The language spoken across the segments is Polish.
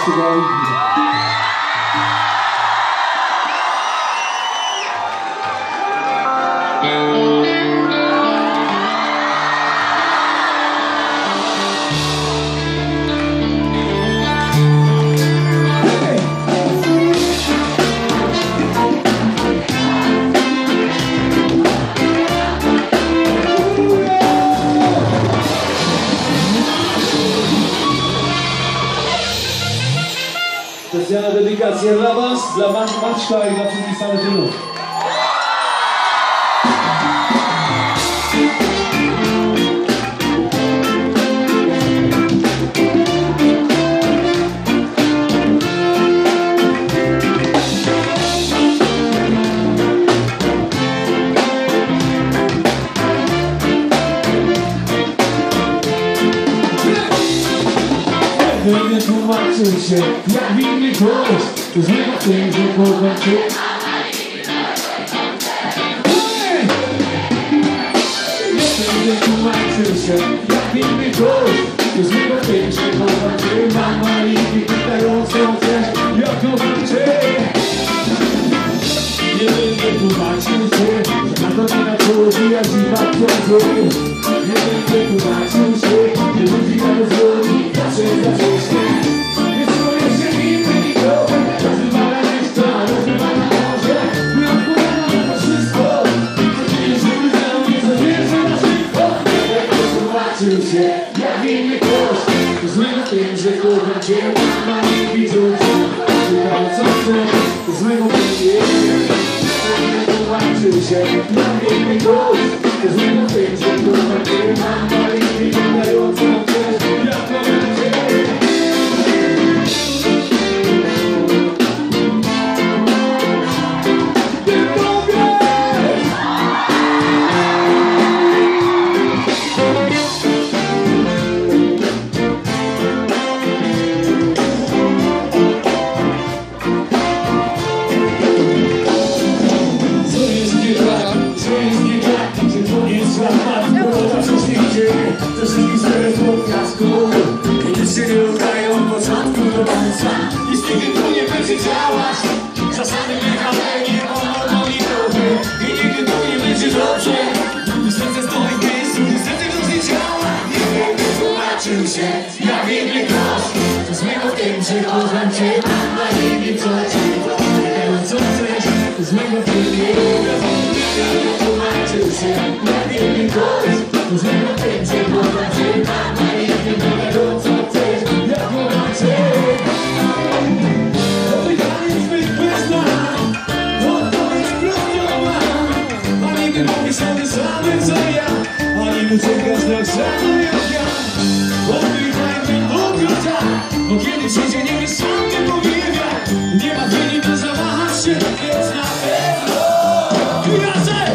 Specjalna dedykacja dla was, dla Maćka i dla wszystkich sanetynów. Nie tłumaczył się, jak winny ktoś, z niego tym, że kocham cię. Nie tłumaczył się, jak winny ktoś, z niego tym, że kocham cię. Mama i pytającą też, jak kocham cię. Nie będę tłumaczył się, że na to nie nadchodzi, jak zima wciąży. Nie będę tłumaczył się, że ludzi na rozwodzi, zawsze za wcześnie. Nie czuję się inny nikogo, rozrywana reszta, rozrywana morze. My odpowiadamy na to wszystko, nie żywy za mnie, zawierzę na szybko. Nie będę tłumaczył się, jak inny ktoś, złego tym, że kocham cię. Mama nie widzą cię, pytają co chcę, złego tym jest. Tłumaczył się, jak inny ktoś, złego tym, że kocham cię. Mama i pytającą też, jak kocham cię. Ze wszystkich serc pod piasku, nic się nie udaje od początku do końca. Nic nigdy tu nie będzie działać, zasady mechaniki, monotoni trochę. I nigdy tu nie będzie dobrze, gdy serce stoi w miejscu, niestety to nie działa. Nie tłumaczył się, jak inny ktoś, to złego w tym, że kocham cię. Mama nie wiem co cię, wiem co chcesz, to złego w tym jest. Nie tłumaczył się, jak inny ktoś, to złego w tym, że kocham cię. Mama nie wiem co chcesz, jak kocham cię. To pytanie zbyt pyszne, odpowiedź prostą mam. A nigdy mówisz o tym samym co ja, ani uciekasz tak samo jak ja. Oddychaj mi do końca, bo kiedy przyjdzie nie wiesz sam nie powiedział. Nie ma chwili by zawahać się, więc na pewno razem.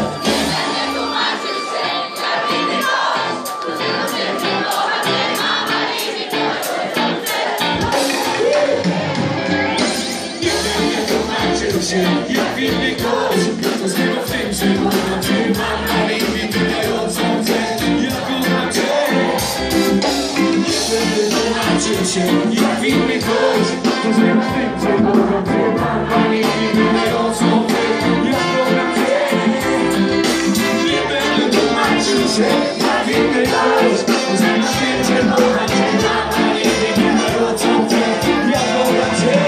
Jak inny ktoś, to zbywa w tym, że kocham cię. Mama nie wiem pytającą też, jak kocham cię. Nie będę tłumaczył się, jak inny ktoś, to zbywa w tym, że kocham cię. Mama nie wiem pytającą też, jak kocham cię. Nie będę tłumaczył się, jak inny ktoś, to zbywa w tym, że kocham cię. Mama nie wiem pytającą też, jak kocham cię.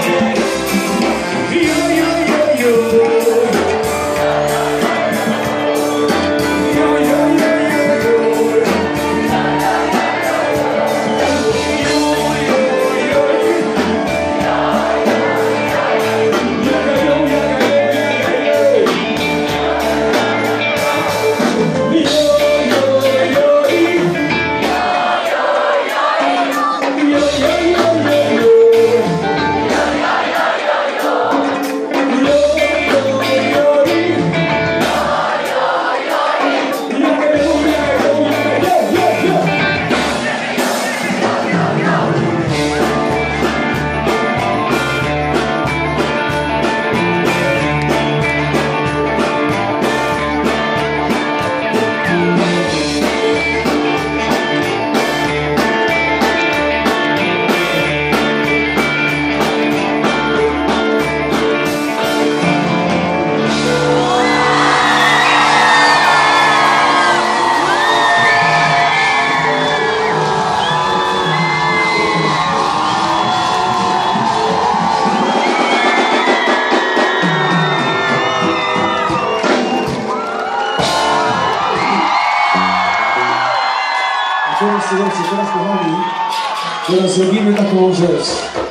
Teraz zrobimy taką rzecz.